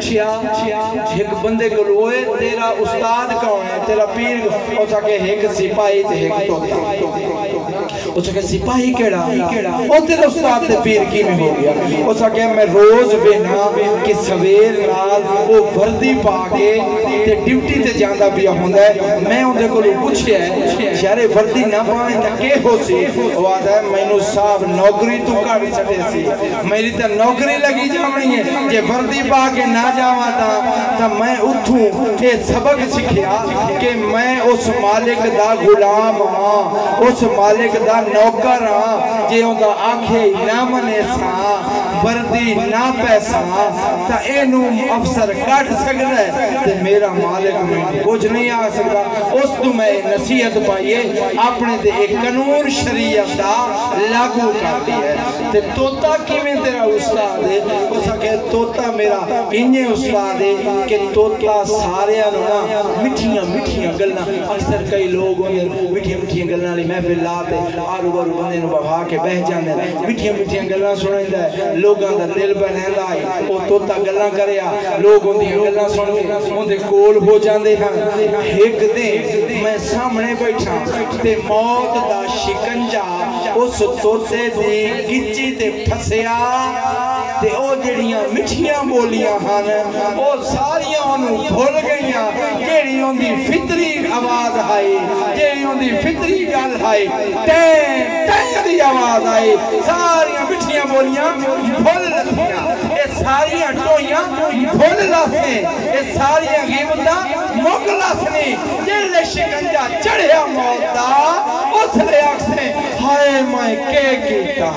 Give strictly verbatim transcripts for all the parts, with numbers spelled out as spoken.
پوچھیا ایک بندے کو لوئے تیرا استاد کون ہے تیرا پیر او سکے ایک سپاہی تے ایک توتا او سکے سپاہی کیڑا او تیرا استاد تے پیر کی میں ہو گیا او سکے میں روز بینا کہ سویر نال وہ وردی پا کے تے ڈیوٹی تے جاندہ بھی ہوندہ ہے میں ان دے کو لو پوچھیا ہے یارے وردی نہ پانے تکے ہو سی وہ آدھا ہے میں نو صاحب نوکری تو کاری سٹے سی میری تا نوکری لگی جاؤنی ہے کہ وردی پا کے نہ جاوا تا تا میں اتھوں کہ سبق سکھیا کہ میں اس مالک دا غلام ہاں اس مالک دا نوکر ہاں جے ہوں دا آنکھیں نہ منے سا وردی نہ پیسا تا اینو افسر کٹ سکتا ہے تے میرا مالک میں کچھ نہیں آ سکتا اس تو میں نصیحت پائیے اپنے دے ایک قانون شریعت دا لاگو کر دی ہے تے توتا کی میں تیرا استاد ہے وہ سکے توتا میرا انہیں استاد ہے کہ توتا سارے آنونا مٹھیاں مٹھیاں گلنا اکثر کئی لوگ انہیں مٹھیاں مٹھیاں گلنا لی محفل لاتے آرو بارو بندے نو بہا کے بہ جانے مٹھیاں مٹھیاں گلنا سنائیں ہے لوگاں دا دل بنہندا ہے او توتا گلاں کریا لوگ ان دی گلاں سن کے اون دے کول ہو جاندے ہیں ایک دن میں سامنے بیٹھا تے موت دا شکنجا اس توتے دی گچی تے پھسیا تے او جڑیاں مٹھیاں بولیاں ہن او ساریاں انہوں بھول گئیاں جڑی ان دی فطری آواز آئی جڑی ان دی فطری گل آئی ٹین ٹین دی آواز آئی ساریاں مٹھیاں بولیاں بھول لتیاں اے ساریاں ٹوئیاں بھول لاسیں اے ساریاں غیبتاں مک لاسیں جلے شکنجا چڑھیا موتا اس لے اکسیں ہائے میں کے کیتا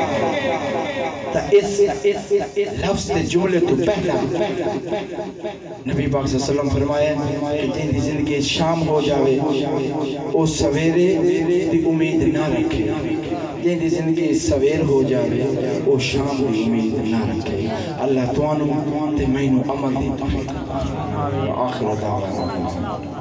تا اس لفظ تے جملے تو پہلا نبی پاک صلی اللہ علیہ وسلم فرمایا کہ جن دی زندگی شام ہو جاوے او سویرے دی امید نہ رکھے جن دی زندگی سویر ہو جاوے او شام دی امید نہ رکھے اللہ توانو تے مینو عمل دی آخر دعوانا